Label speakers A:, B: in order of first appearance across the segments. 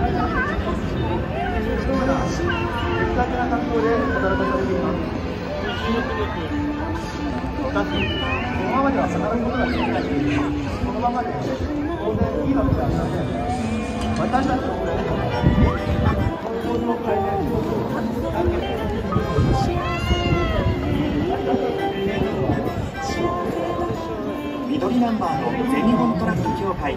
A: 緑ナンバーの全日本トラック協会。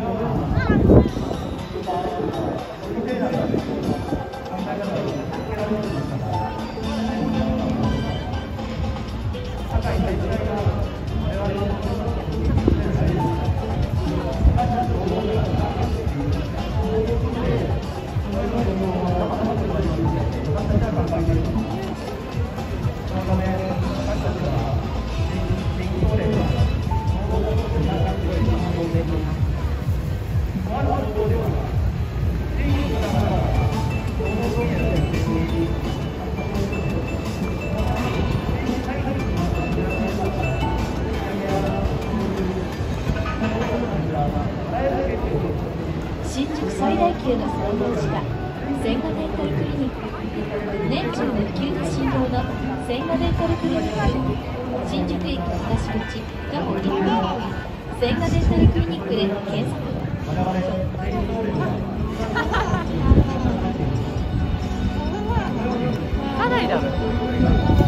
B: 新宿最大級の総合歯科千賀デンタルクリニック、年中無休の診療の千賀デンタルクリニック、新宿駅東口徒歩1分、千賀デンタルクリニックで検索。
C: かなりだ。